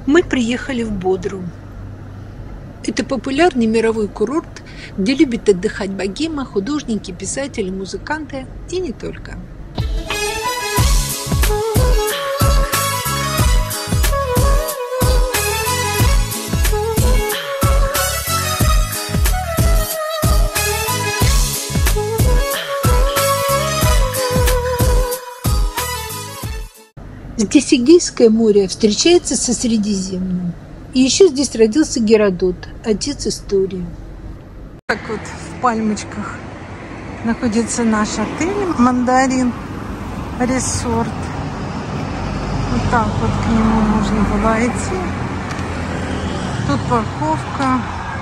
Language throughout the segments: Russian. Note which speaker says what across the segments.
Speaker 1: Мы приехали в Бодрум. Это популярный мировой курорт, где любят отдыхать богема, художники, писатели, музыканты и не только. Здесь Эгейское море встречается со Средиземным. И еще здесь родился Геродот, отец истории. Так вот в пальмочках находится наш отель «Мандарин Resort». Вот так вот к нему можно было идти. Тут парковка.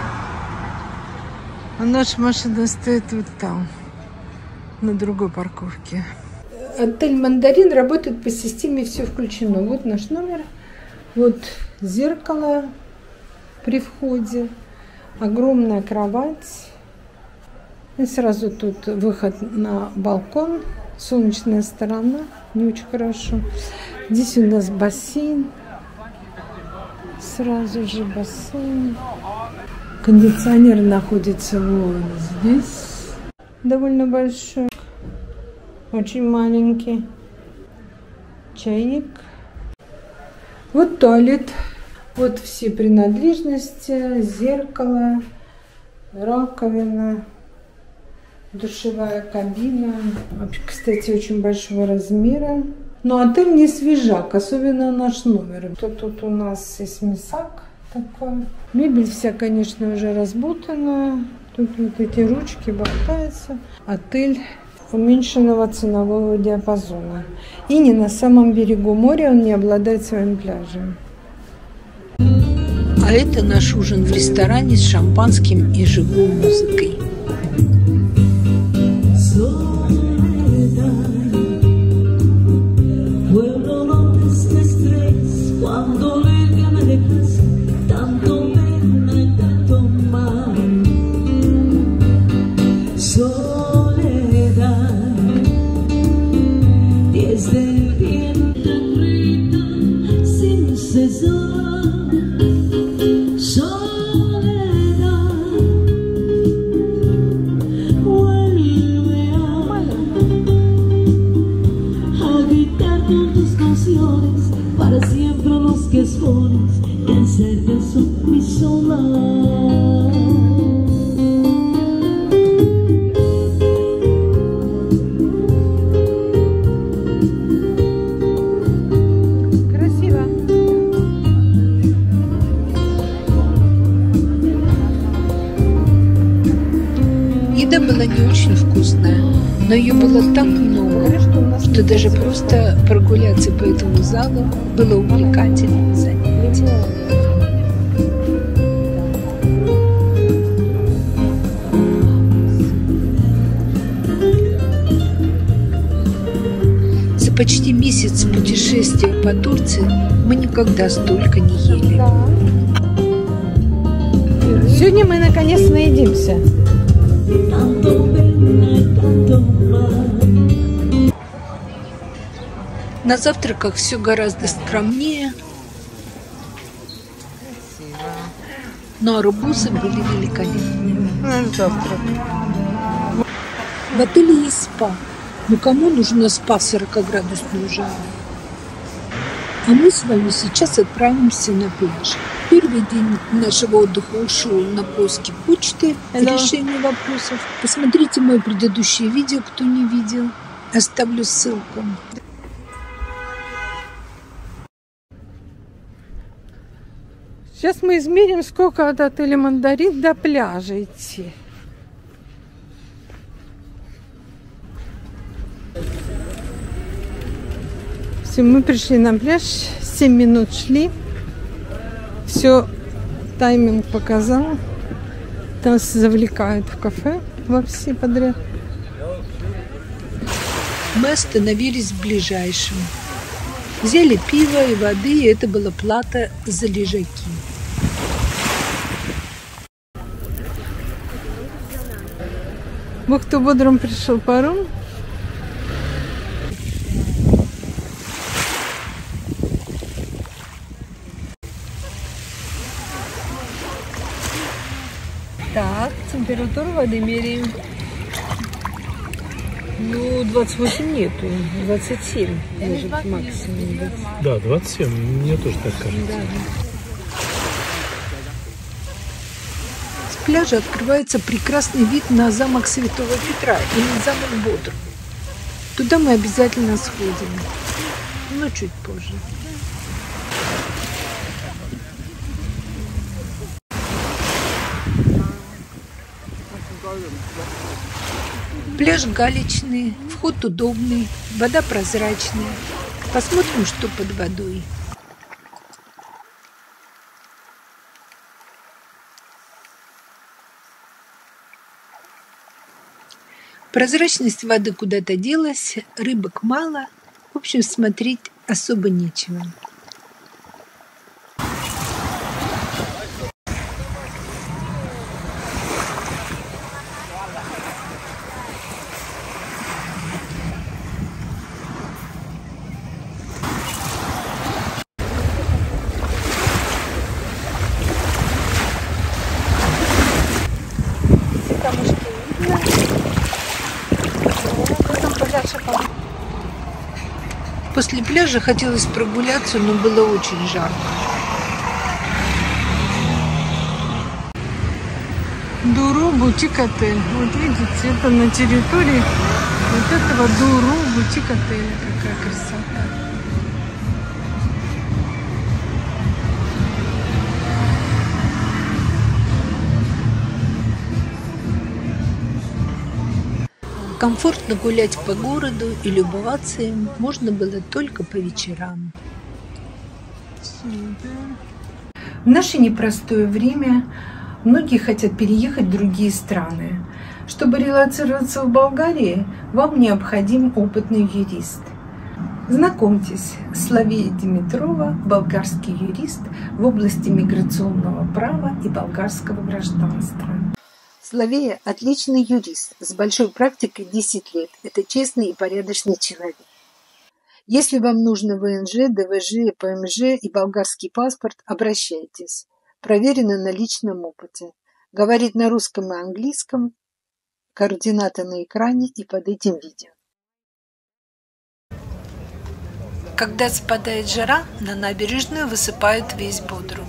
Speaker 1: А наша машина стоит вот там, на другой парковке. Отель «Мандарин» работает по системе «Все включено». Вот наш номер, вот зеркало при входе, огромная кровать. И сразу тут выход на балкон, солнечная сторона, не очень хорошо. Здесь у нас бассейн, сразу же бассейн. Кондиционер находится вот здесь, довольно большой. Очень маленький. Чайник. Вот туалет. Вот все принадлежности. Зеркало, раковина, душевая кабина. Кстати, очень большого размера. Но отель не свежак, особенно наш номер. Тут у нас есть мясак такой. Мебель вся, конечно, уже разбутана. Тут вот эти ручки болтаются. Отель уменьшенного ценового диапазона. И не на самом берегу моря, он не обладает своим пляжем. А это наш ужин в ресторане с шампанским и живой музыкой. Еда была не очень вкусная, но ее было так много, что даже просто прогуляться по этому залу было увлекательным занятием. За почти месяц путешествия по Турции мы никогда столько не ели. Сегодня мы наконец наедимся. На завтраках все гораздо скромнее, но арбузы были великолепные.
Speaker 2: Завтрак.
Speaker 1: В отеле есть спа, но кому нужно спа в 40-градусную жару? А мы с вами сейчас отправимся на пляж. Первый день нашего отдыха ушел на поиски почты и решение вопросов. Посмотрите мое предыдущее видео, кто не видел. Оставлю ссылку.
Speaker 2: Сейчас мы измерим, сколько от отеля «Мандарин» до пляжа идти. Все, мы пришли на пляж, 7 минут шли. Все, тайминг показал. Нас завлекают в кафе во все подряд.
Speaker 1: Мы остановились в ближайшем. Взяли пиво и воды, и это была плата за лежаки.
Speaker 2: В Бухту-Бодрум пришел паром.
Speaker 1: Так, температуру воды меряем. Ну, 28 нету, 27 может максимум быть.
Speaker 3: Да, 27, мне тоже так кажется.
Speaker 1: Да.
Speaker 2: С пляжа открывается прекрасный вид на замок Святого Петра или замок Бодрум. Туда мы обязательно сходим, но чуть позже. Пляж галечный, вход удобный, вода прозрачная. Посмотрим, что под водой. Прозрачность воды куда-то делась, рыбок мало. В общем, смотреть особо нечего. После пляжа хотелось прогуляться, но было очень жарко. Дуру бутик-отель. Вот видите, это на территории вот этого Дуру бутик-отеля. Какая красота. Комфортно гулять по городу и любоваться им можно было только по вечерам. В наше непростое время многие хотят переехать в другие страны. Чтобы релоцироваться в Болгарии, вам необходим опытный юрист. Знакомьтесь, Славия Димитрова, болгарский юрист в области миграционного права и болгарского гражданства. Славия – отличный юрист с большой практикой 10 лет. Это честный и порядочный человек. Если вам нужно ВНЖ, ДВЖ, ПМЖ и болгарский паспорт, обращайтесь. Проверено на личном опыте. Говорит на русском и английском. Координаты на экране и под этим видео. Когда спадает жара, на набережную высыпают весь Бодрум.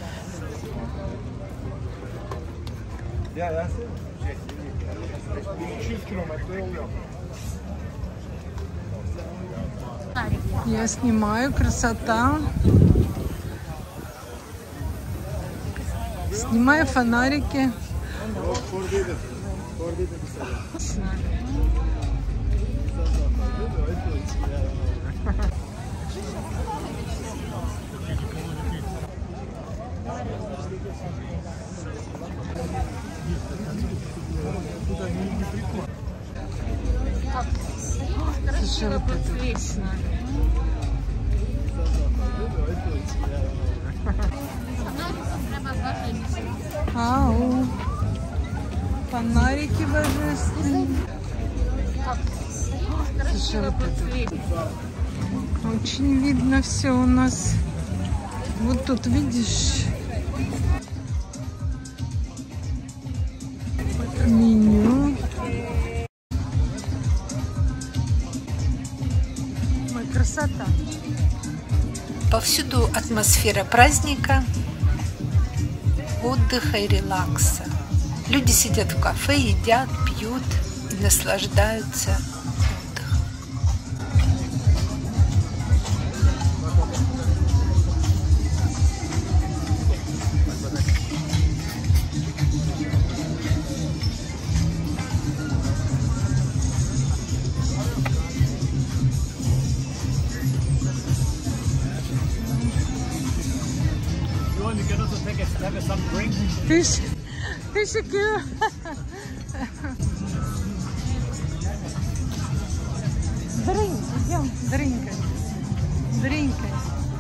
Speaker 2: Я снимаю, красота. Снимаю фонарики. Слушай, вот это вечно. Ау. Фонарики божественные. Слушай, вот это. Очень видно все у нас. Вот тут видишь меню. Ой, красота. Повсюду атмосфера праздника, отдыха и релакса. Люди сидят в кафе, едят, пьют и наслаждаются отдыхом. Teşekkür. Drink, идем, дринкай. Дринкай.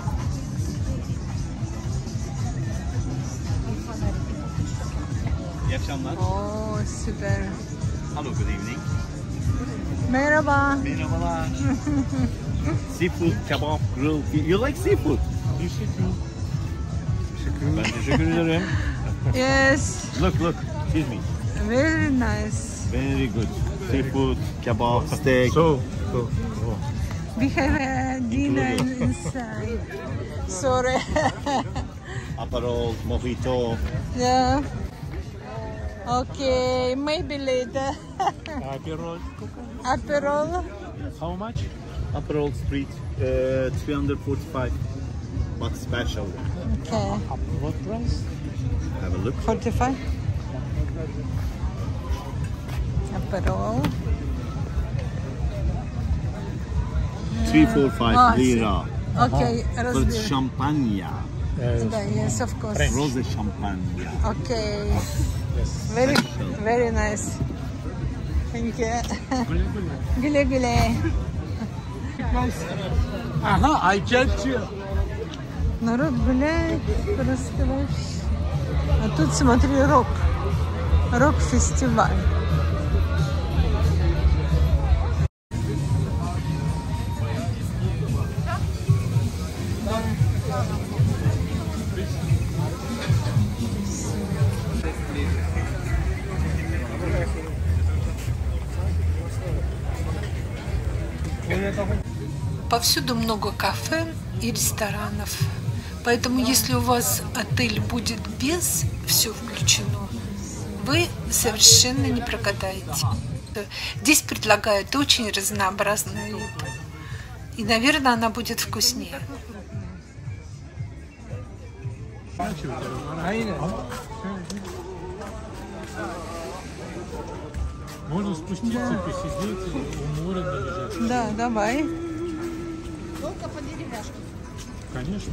Speaker 4: İyi akşamlar.
Speaker 2: Oo, süper.
Speaker 4: Hello, good evening.
Speaker 2: Merhaba.
Speaker 4: Merhabalar. Seafood, kebap, grill. You like seafood?
Speaker 3: Teşekkür.
Speaker 4: Ben teşekkür ederim.
Speaker 2: Yes.
Speaker 4: Look, look. Excuse me.
Speaker 2: Very nice.
Speaker 4: Very good. Seafood, kebab, steak.
Speaker 3: So,
Speaker 2: We have a dinner inside. Sorry.
Speaker 4: Aperol, mojito.
Speaker 2: Yeah. Okay, maybe later. Aperol.
Speaker 3: how much?
Speaker 4: Aperol Spritz, 345. But special.
Speaker 2: Okay.
Speaker 3: What price?
Speaker 4: Have a look.
Speaker 2: 45. Aperol.
Speaker 4: 345 lira.
Speaker 2: Okay,
Speaker 4: But
Speaker 2: разбери.
Speaker 4: champagne.
Speaker 2: Да, yes, of course.
Speaker 4: Rose champagne.
Speaker 2: Okay. Very, very nice. Thank you. Güle güle.
Speaker 3: Ага, I get you.
Speaker 2: Народ гуляет просто вообще. А тут смотри, рок-фестиваль. Повсюду много кафе и ресторанов. Поэтому, если у вас отель будет без «все включено», вы совершенно не прогадаете. Здесь предлагают очень разнообразную еду. И, наверное, она будет вкуснее.
Speaker 3: Можно спуститься, посидеть, у моря лежать.
Speaker 2: Да, давай.
Speaker 5: Только по деревяшке.
Speaker 3: Конечно.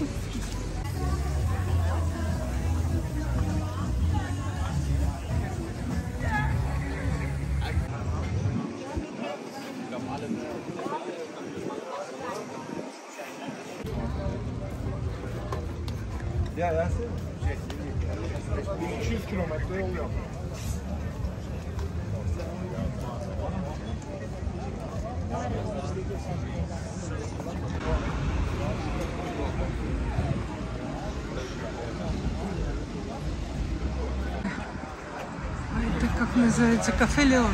Speaker 2: А это как называется? Кафе Леон.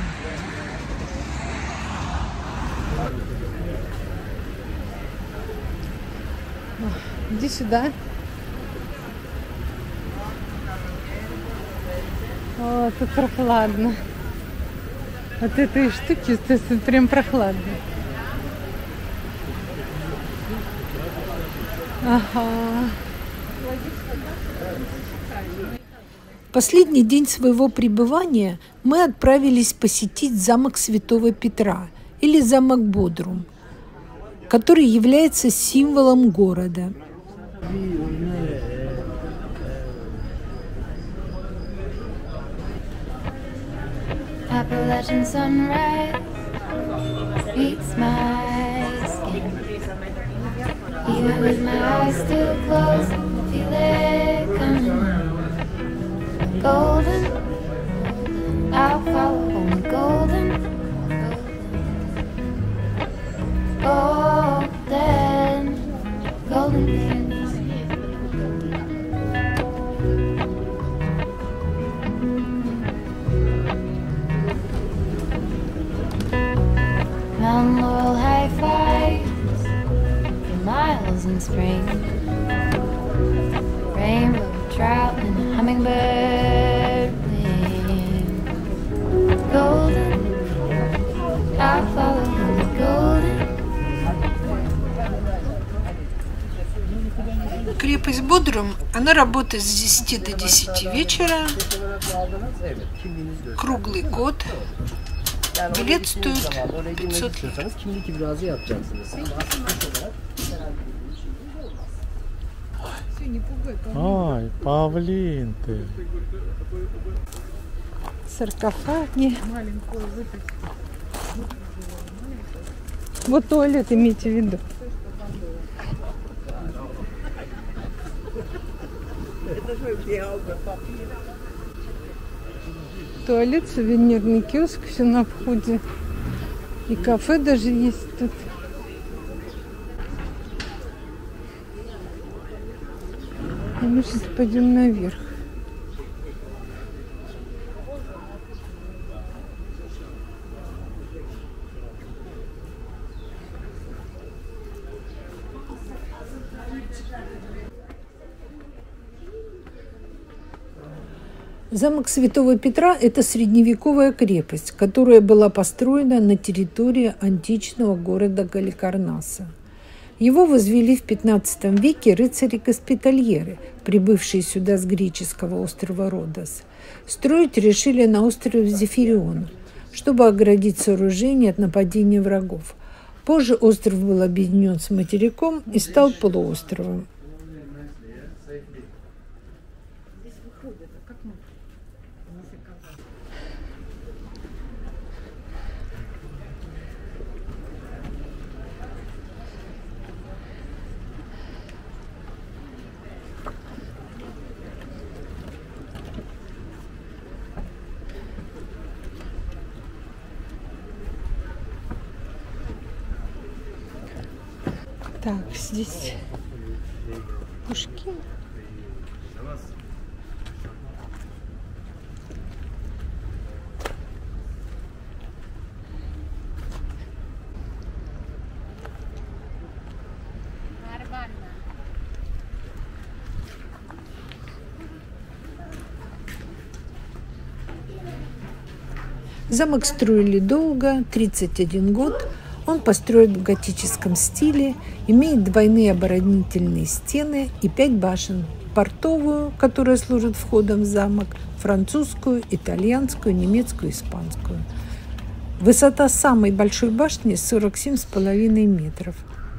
Speaker 2: Иди сюда. О, тут прохладно. От этой штуки тут прям прохладно. Ага.
Speaker 1: Последний день своего пребывания мы отправились посетить замок Святого Петра или замок Бодрум, который является символом города.
Speaker 6: Appalachian sunrise beats my skin. Even with my eyes still closed, I feel it coming. Golden, I'll follow only golden. Golden, golden things. Mountain Laurel high fives for miles in spring. Rainbow trout and hummingbird wing. Golden, I'll follow the golden.
Speaker 2: Крепость Бодрум, она работает с 10 до 10 вечера, круглый год. Билет стоит 500 лир.
Speaker 3: Ай, павлин ты.
Speaker 2: Саркофаги. Вот туалет, имейте в виду. Туалет, сувенирный киоск, все на входе. И кафе даже есть тут. И мы сейчас пойдем наверх.
Speaker 1: Замок Святого Петра – это средневековая крепость, которая была построена на территории античного города Галикарнаса. Его возвели в XV веке рыцари-госпитальеры, прибывшие сюда с греческого острова Родос. Строить решили на острове Зефирион, чтобы оградить сооружение от нападения врагов. Позже остров был объединен с материком и стал полуостровом.
Speaker 2: Так, здесь пушки.
Speaker 1: Замок строили долго, 31 год. Он построен в готическом стиле, имеет двойные оборонительные стены и 5 башен. Портовую, которая служит входом в замок, французскую, итальянскую, немецкую, испанскую. Высота самой большой башни 47,5 метров.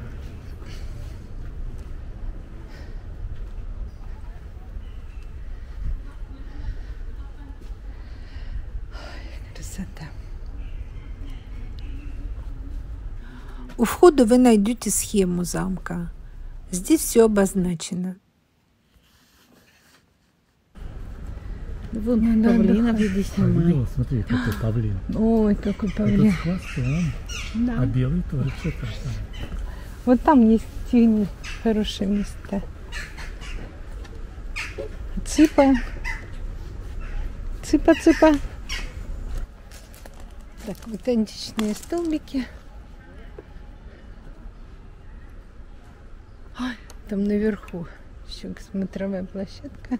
Speaker 2: Красота.
Speaker 1: У входа вы найдете схему замка. Здесь все обозначено.
Speaker 2: Вон
Speaker 5: Павлина где снимай.
Speaker 3: Видела? Смотри, какой павлин.
Speaker 2: Ой, какой павлин.
Speaker 3: Этот хвостом,
Speaker 2: Да.
Speaker 3: а белый тоже все то же самое.
Speaker 2: Вот там есть тени, хорошие места. Цыпа. Цыпа. Так, вот античные столбики. Ой, там наверху еще смотровая площадка.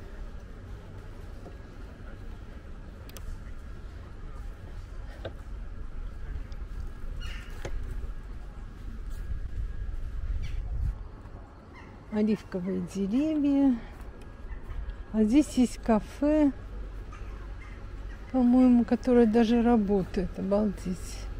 Speaker 2: Оливковые деревья. А здесь есть кафе, по-моему, которое даже работает. Обалдеть.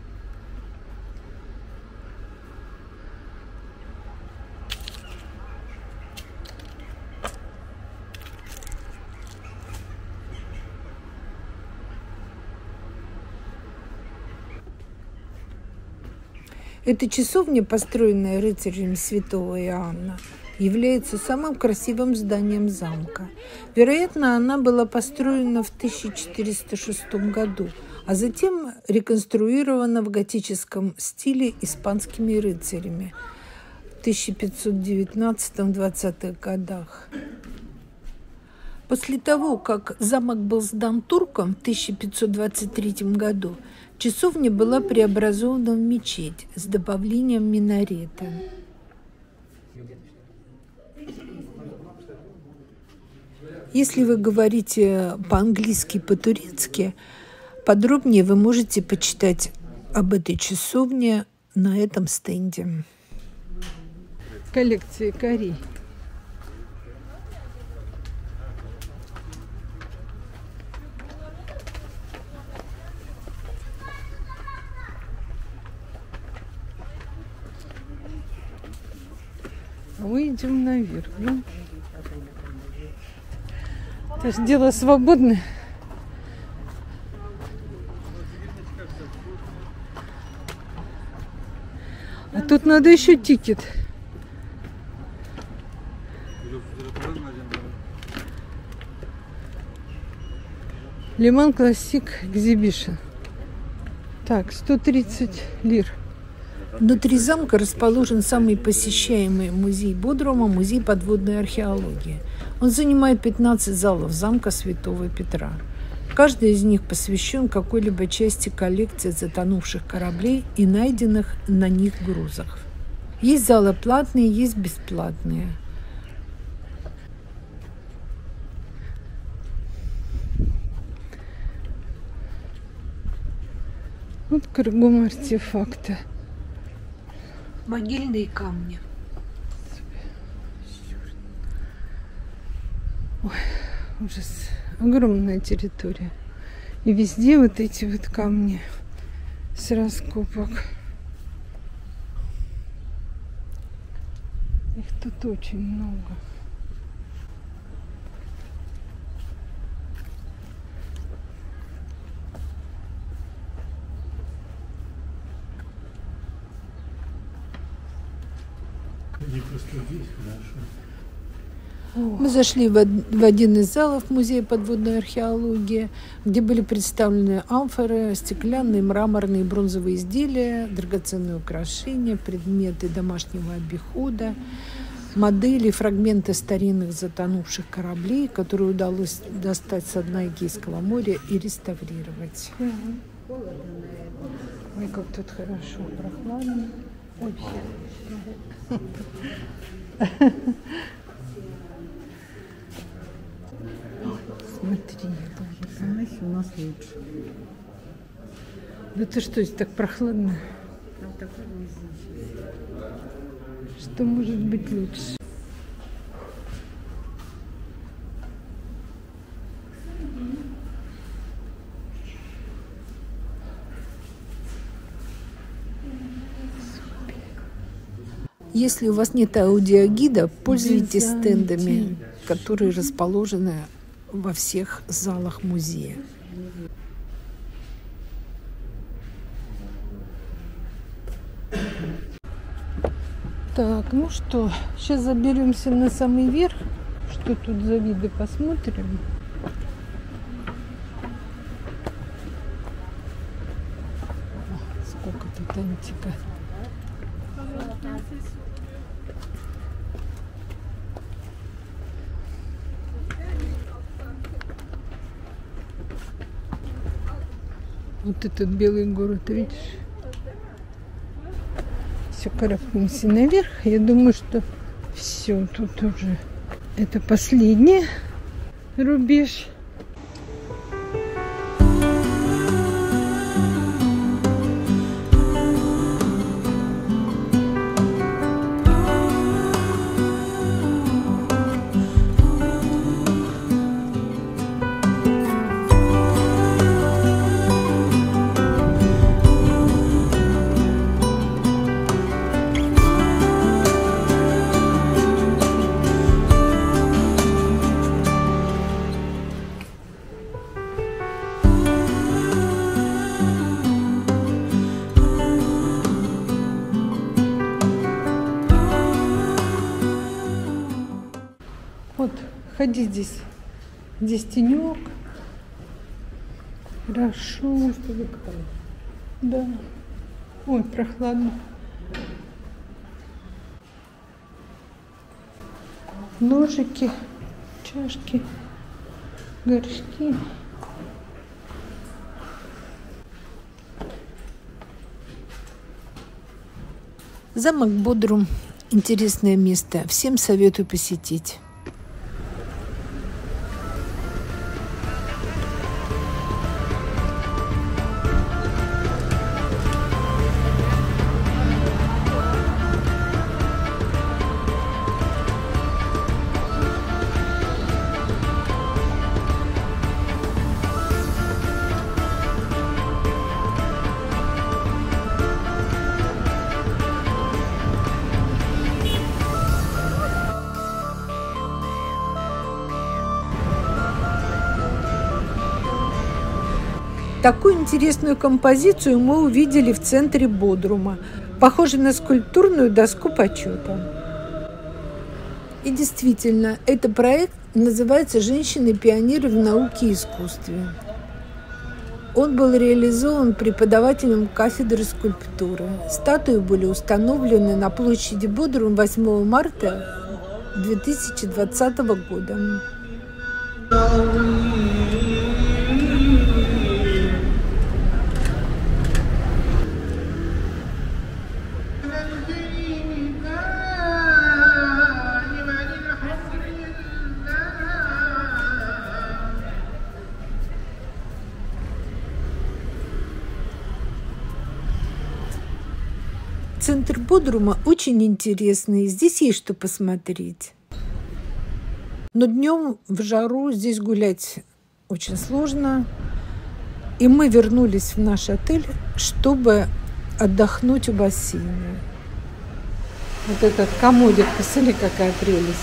Speaker 1: Эта часовня, построенная рыцарями святого Иоанна, является самым красивым зданием замка. Вероятно, она была построена в 1406 году, а затем реконструирована в готическом стиле испанскими рыцарями в 1519-20-х годах. После того, как замок был сдан туркам в 1523 году, часовня была преобразована в мечеть с добавлением минарета. Если вы говорите по-английски, по-турецки, подробнее вы можете почитать об этой часовне на этом стенде.
Speaker 2: Коллекции кари. Выйдем наверх, да? Это же дело свободное. А тут надо еще тикет. Лиман Классик Экзибишн. Так, 130 лир.
Speaker 1: Внутри замка расположен самый посещаемый музей Бодрума, музей подводной археологии. Он занимает 15 залов замка Святого Петра. Каждый из них посвящен какой-либо части коллекции затонувших кораблей и найденных на них грузах. Есть залы платные, есть бесплатные.
Speaker 2: Вот кругом артефакты.
Speaker 1: Могильные камни.
Speaker 2: Ой, ужас. Огромная территория. И везде вот эти вот камни с раскопок. Их тут очень много.
Speaker 3: Они просто здесь хорошо.
Speaker 1: Мы зашли в один из залов Музея подводной археологии, где были представлены амфоры, стеклянные, мраморные, бронзовые изделия, драгоценные украшения, предметы домашнего обихода, модели, фрагменты старинных затонувших кораблей, которые удалось достать с дна Эгейского моря и реставрировать.
Speaker 2: Ой, как тут хорошо, прохладно. Вообще. Смотри,
Speaker 5: Знаешь, у нас лучше.
Speaker 2: да ты что, здесь так прохладно?
Speaker 5: Там такой везде.
Speaker 2: Что может быть лучше?
Speaker 1: Если у вас нет аудиогида, пользуйтесь
Speaker 2: Византий.
Speaker 1: стендами, которые расположены во всех залах музея.
Speaker 2: Так, ну что, сейчас заберемся на самый верх. Что тут за виды, посмотрим.
Speaker 1: Сколько тут антика.
Speaker 2: Вот этот белый город, видишь? Все, карабкаемся наверх. Я думаю, что все, тут уже это последний рубеж. Вот, ходи здесь. Здесь тенек. Хорошо. Да. Ой, прохладно. Ножики, чашки, горшки.
Speaker 1: Замок Бодрум – интересное место. Всем советую посетить. Такую интересную композицию мы увидели в центре Бодрума, похожую на скульптурную доску почета. И действительно, этот проект называется «Женщины-пионеры в науке и искусстве». Он был реализован преподавателем кафедры скульптуры. Статуи были установлены на площади Бодрум 8 марта 2020 года. Центр Бодрума очень интересный. Здесь есть что посмотреть. Но днем в жару здесь гулять очень сложно. И мы вернулись в наш отель, чтобы отдохнуть у бассейна. Вот этот комодик, посмотри, какая прелесть.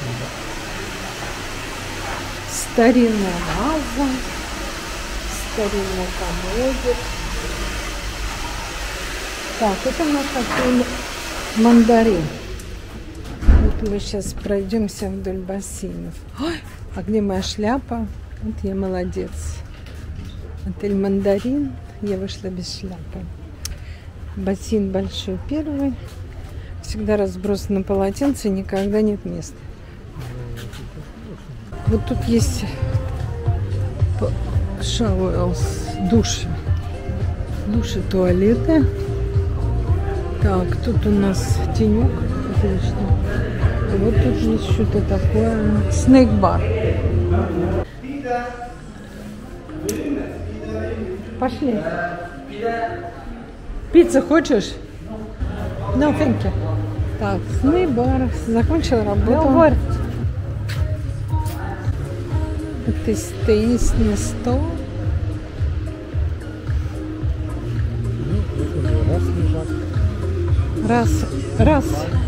Speaker 1: Старинная ваза, старинный комодик. Так, это наш отель «Мандарин». Вот мы сейчас пройдемся вдоль бассейнов. Ой, а где моя шляпа? Вот я молодец. Отель «Мандарин». Я вышла без шляпы. Бассейн большой первый. Всегда разбросано полотенце, никогда нет места. Вот тут есть шауэлс, души. Души, туалеты. Так, тут у нас тенек. Отлично. И вот тут есть что-то такое. Снэк-бар. Пошли. Пиццу хочешь? No, thank you. Так, снэк-бар. Закончил работу. Это теннисный стол. Раз.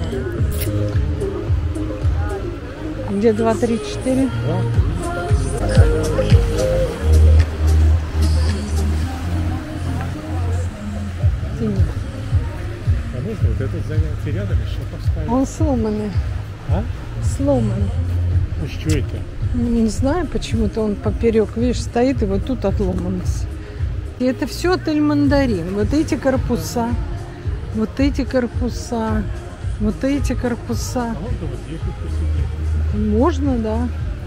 Speaker 1: Где 2, 3, 4?
Speaker 3: Конечно, вот этот занятие рядом еще поставить.
Speaker 1: Он сломанный.
Speaker 3: А?
Speaker 1: Сломанный.
Speaker 3: Ну что это?
Speaker 1: Не знаю, почему-то он поперек, видишь, стоит и вот тут отломался. И это все отель «Мандарин». Вот эти корпуса, вот эти корпуса, вот эти корпуса.
Speaker 3: А можно вот здесь вот посидеть?
Speaker 1: Можно, да.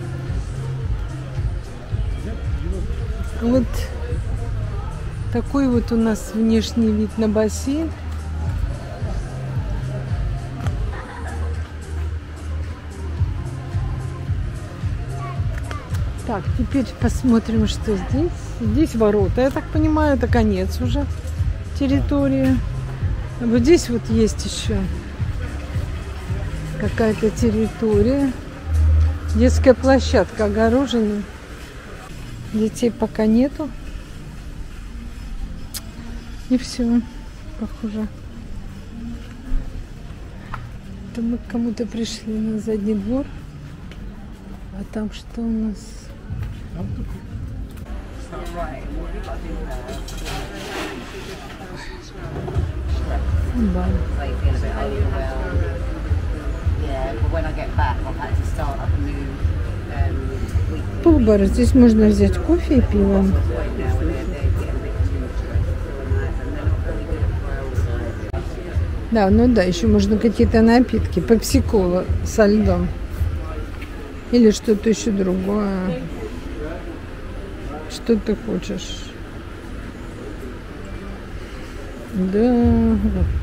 Speaker 1: Вот такой вот у нас внешний вид на бассейн. Так, теперь посмотрим, что здесь. Здесь ворота, я так понимаю, это конец уже территории. Вот здесь вот есть еще какая-то территория. Детская площадка огорожена. Детей пока нету. И все, похоже. Это мы к кому-то пришли на задний двор. А там что у нас? Да. Пул-бар. Здесь можно взять кофе и пиво. Да, ну да, еще можно какие-то напитки. Пепси-кола со льдом. Или что-то еще другое. Что ты хочешь? Да.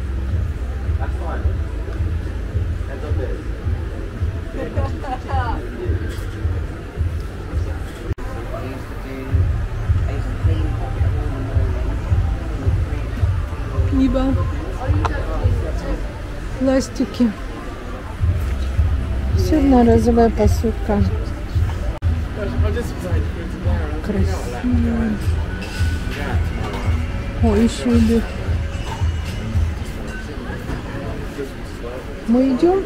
Speaker 1: Пиво. Пластики. Все одноразовая посудка. Красиво. О, еще идет. Мы идем?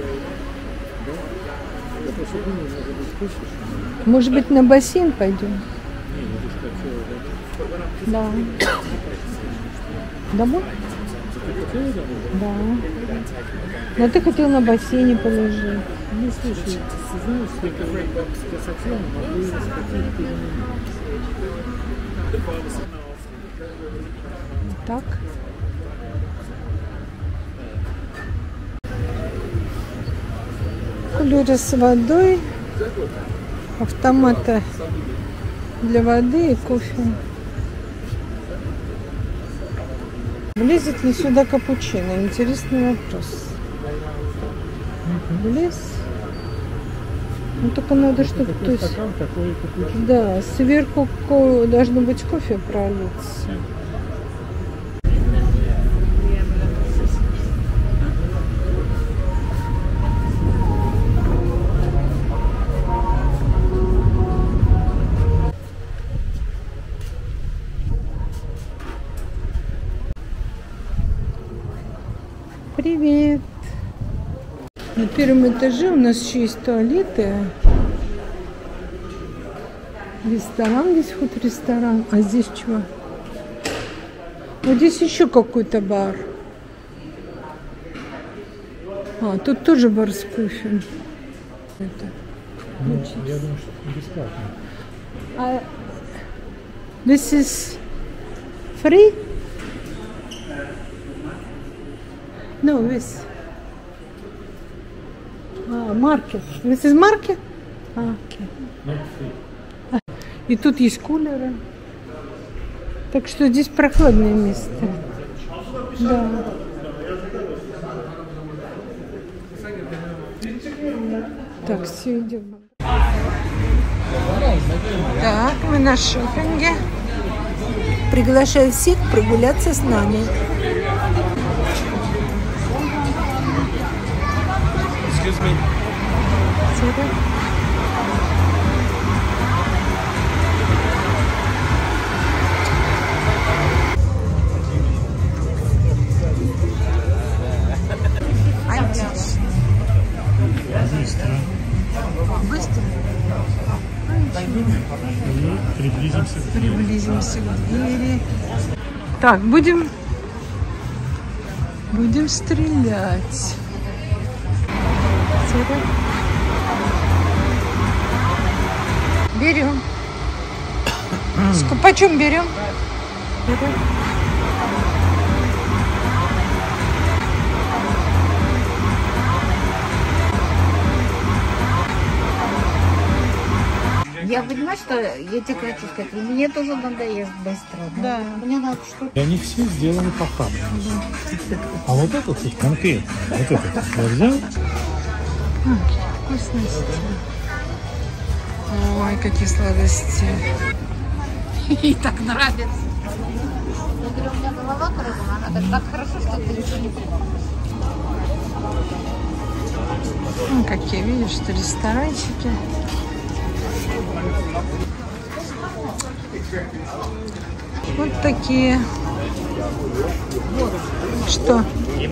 Speaker 1: Может быть, на бассейн пойдем? Да. Домой? Да. Но ты хотел на бассейне полежать.
Speaker 3: Ну, слушай, ты знаешь, я хотел, могу сходить переменить.
Speaker 1: Так. Кулеры с водой, автоматы для воды и кофе. Влезет ли сюда капучино? Интересный вопрос. Влез? Ну только надо, чтобы... То есть,
Speaker 3: стакан такой капучино.
Speaker 1: да, сверху должно быть кофе пролиться.
Speaker 2: На первом этаже у нас еще есть туалеты. Ресторан, здесь хоть ресторан. А здесь чего? Вот здесь еще какой-то бар. А, тут тоже бар с кофе. Это.
Speaker 3: Я думаю, что это бесплатно.
Speaker 2: This is free? No, this. Market. This is market? Okay. И тут есть кулеры. Так что здесь прохладное место. Да. Так, все, идем. Так, мы на шопинге.
Speaker 1: Приглашаю всех прогуляться с нами.
Speaker 4: Excuse me.
Speaker 2: Быстро. Приблизимся к двери. Так, будем стрелять. Берем. Почем берем?
Speaker 5: Я понимаю, что я тебе хочу сказать, мне тоже надоест быстро.
Speaker 2: Да.
Speaker 5: Мне надо что-то.
Speaker 3: И они все сделаны по факту. А вот этот вот конкретно, вот этот я взял.
Speaker 2: Вкусности. Ой, какие сладости.
Speaker 5: Ей так нравится. Я говорю, у меня голова кругом, она говорит, так хорошо, что ты еще не покупала.
Speaker 2: Ну, какие, видишь, что ресторанчики. Вот такие. Что?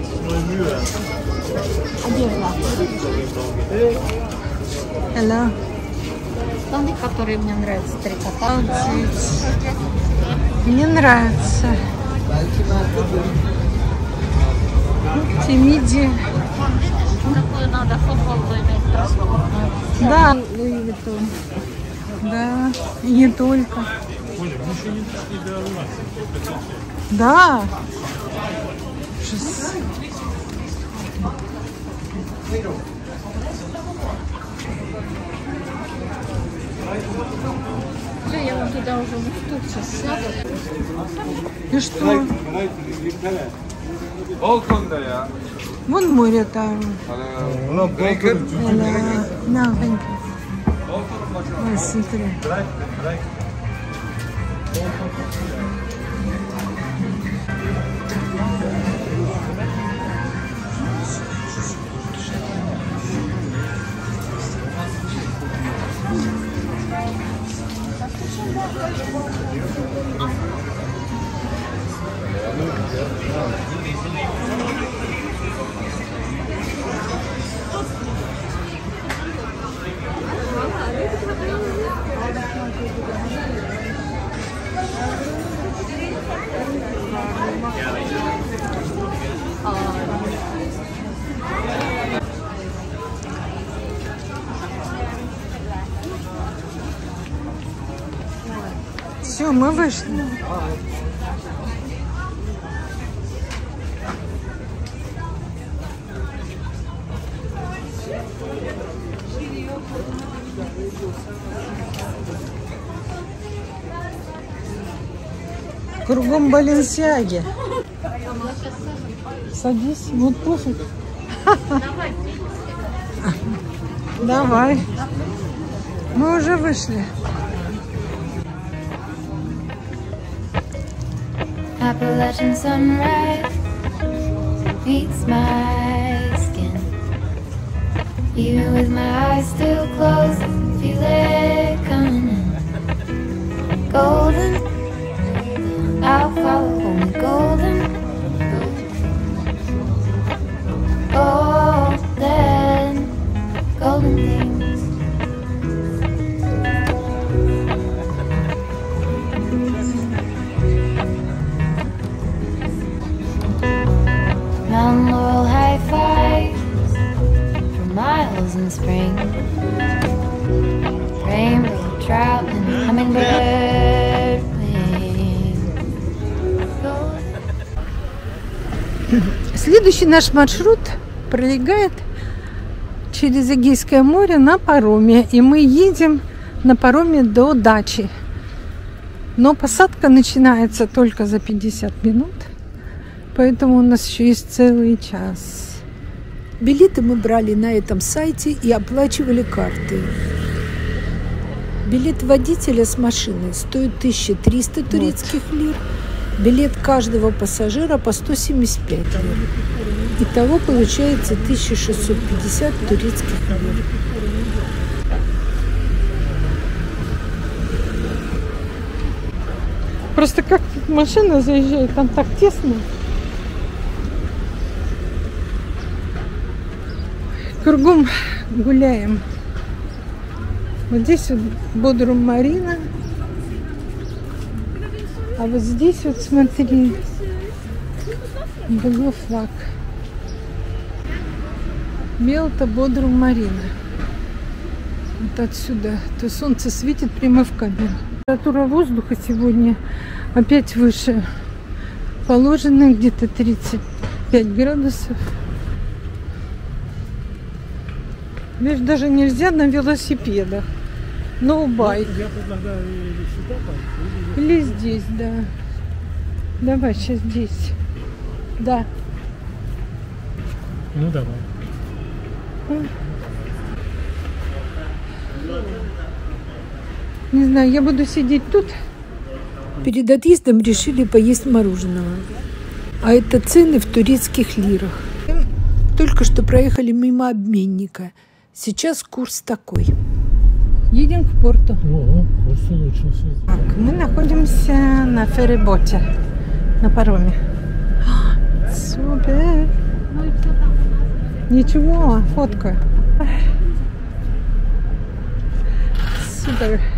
Speaker 2: Hello.
Speaker 5: Штаны, которые мне нравятся, трикотаж.
Speaker 2: Обалдеть. Мне нравится. Те миди.
Speaker 5: Такую надо футболку иметь транспортную.
Speaker 2: Да.
Speaker 5: Луи Виттон.
Speaker 2: Да. И не только.
Speaker 3: Оля, мы еще не договорились.
Speaker 2: Да.
Speaker 5: Все, я вам туда уже тут сейчас сяду.
Speaker 2: И что? Вон море там. No, thank you. Ой, смотри. Все, мы вышли. Кругом Баленсиаги. Садись, вот пофиг. Давай. Мы уже вышли.
Speaker 6: Appalachian sunrise meets my skin. Even with my eyes still closed, feel it coming in. Golden, I'll follow only golden. Golden. drought and a hummingbird wing.
Speaker 2: Следующий наш маршрут пролегает через Эгейское море на пароме. И мы едем на пароме до дачи. Но посадка начинается только за 50 минут. Поэтому у нас еще есть целый час.
Speaker 1: Билеты мы брали на этом сайте и оплачивали картой. Билет водителя с машиной стоит 1300 турецких лир. Билет каждого пассажира по 175 лир. Итого получается 1650 турецких лир.
Speaker 2: Просто как тут машина заезжает, там так тесно. Кругом гуляем. Вот здесь вот Бодрум Марина. А вот здесь вот смотри, был флаг. Белта Бодрум Марина. Вот отсюда. То солнце светит прямо в камеру. Температура воздуха сегодня опять выше положенной, где-то 35 градусов. Видишь, даже нельзя на велосипедах. No bike. Или здесь, да. Давай, сейчас здесь. Да.
Speaker 3: Ну давай.
Speaker 2: Не знаю, я буду сидеть тут.
Speaker 1: Перед отъездом решили поесть мороженого. А это цены в турецких лирах. Только что проехали мимо обменника. Сейчас курс такой.
Speaker 2: Едем к порту.
Speaker 3: О, курс улучшился.
Speaker 2: Так, мы находимся на ферриботе, на пароме. Супер! Ничего, фотка. Супер!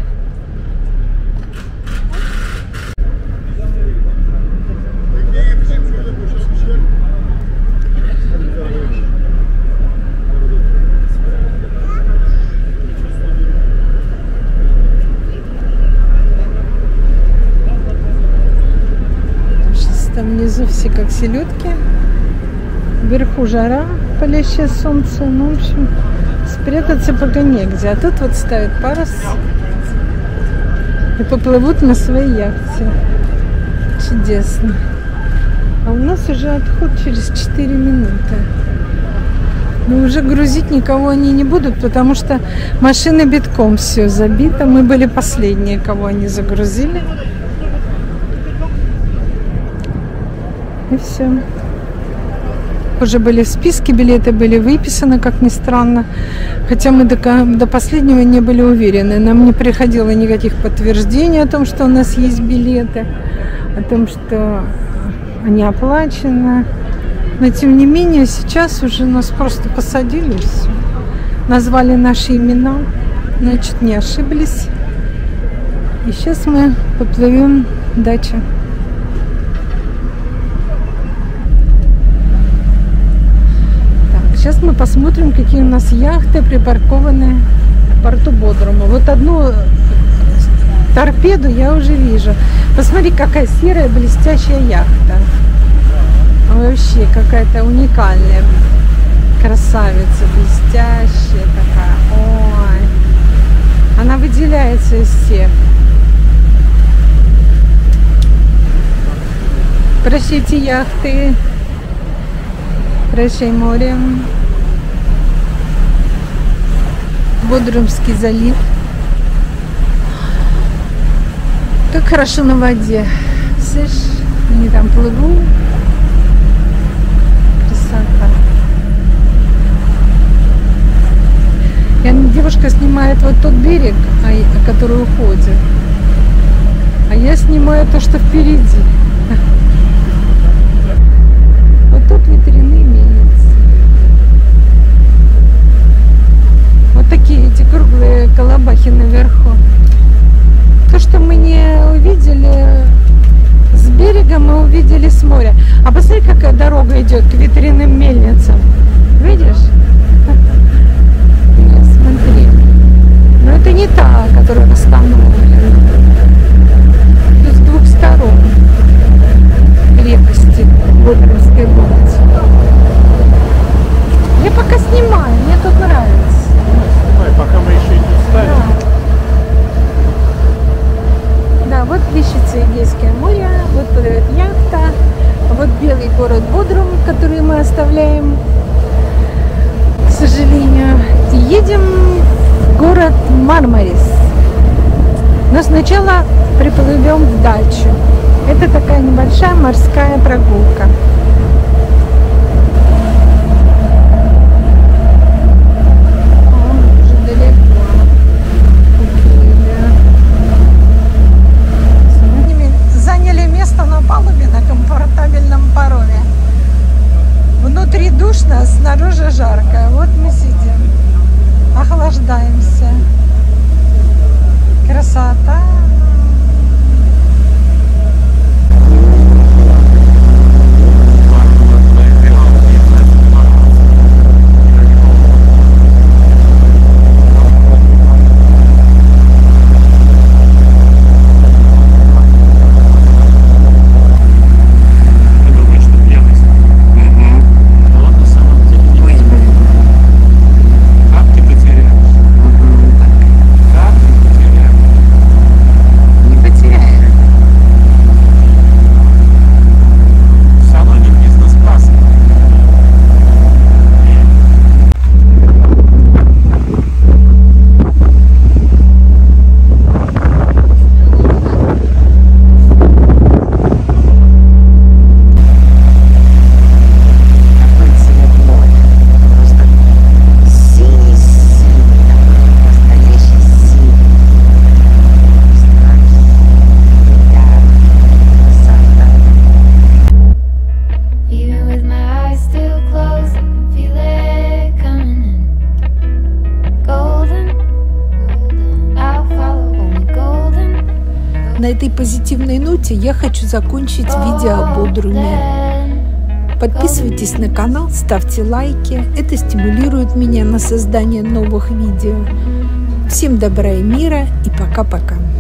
Speaker 2: Там внизу все как селедки. Вверху жара, палящее солнце. Ну, в общем, спрятаться пока негде. А тут вот ставят парус и поплывут на своей яхте. Чудесно. А у нас уже отход через 4 минуты. Но уже грузить никого они не будут, потому что машины битком все забито. Мы были последние, кого они загрузили. И все. Уже были в списке, билеты были выписаны, как ни странно. Хотя мы до последнего не были уверены. Нам не приходило никаких подтверждений о том, что у нас есть билеты, о том, что они оплачены. Но тем не менее, сейчас уже нас просто посадили и все. Назвали наши имена, значит, не ошиблись. И сейчас мы поплывем дальше. Сейчас мы посмотрим, какие у нас яхты припаркованы в порту Бодрума. Вот одну торпеду я уже вижу. Посмотри, какая серая блестящая яхта. Вообще какая-то уникальная красавица, блестящая такая. Ой, она выделяется из всех. Прощайте, яхты. Прощай, море. Бодрумский залив. Как хорошо на воде. Слышишь, они там плывут. Красота. И девушка снимает вот тот берег, который уходит. А я снимаю то, что впереди. Вот тут ветряные мельницы. Вот такие эти круглые колобахи наверху. То, что мы не увидели с берега, мы увидели с моря. А посмотри, какая дорога идет к ветряным мельницам. Видишь? Смотри. Но это не та, которая у нас там Мармарис. Но сначала приплывем в дачу. Это такая небольшая морская прогулка. Уже далеко. Заняли место на палубе на комфортабельном пароме. Внутри душно, снаружи жарко. Вот мы сидим, охлаждаемся. Красота! На этой позитивной ноте я хочу закончить видео о Бодруме. Подписывайтесь на канал, ставьте лайки. Это стимулирует меня на создание новых видео. Всем добра и мира и пока-пока.